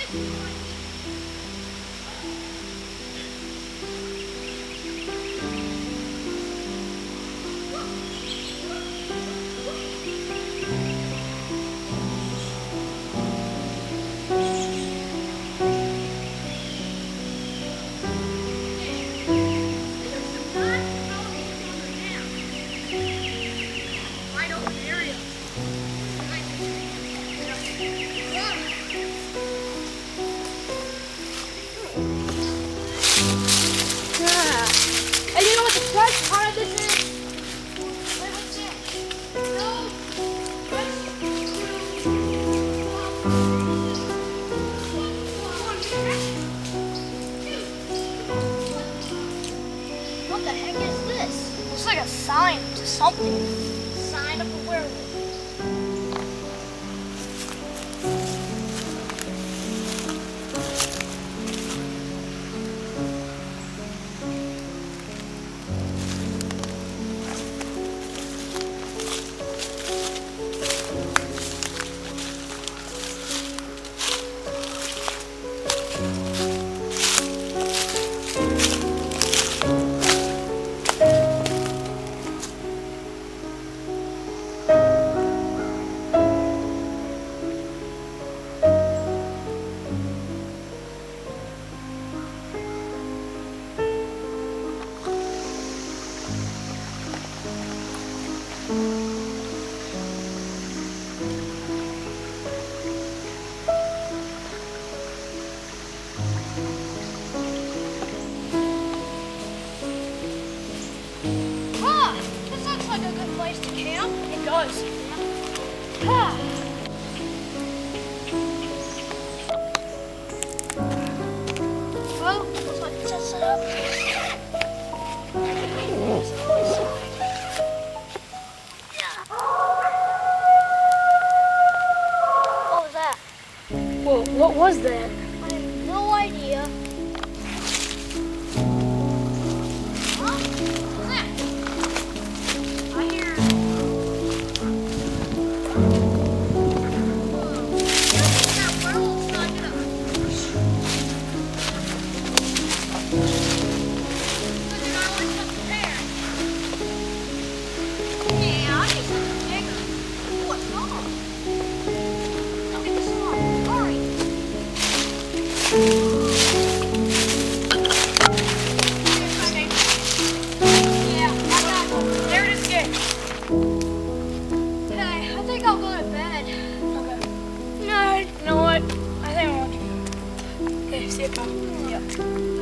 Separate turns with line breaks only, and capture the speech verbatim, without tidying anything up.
What the heck is this? Looks like a sign to something. Sign of a werewolf. It does. Ah. Well, looks like it's just set up. What was that?
Well, what was that?
I have no idea.
I'll go to bed. Okay. No, you know what? I think I want to. Okay, see you, pal. Yeah.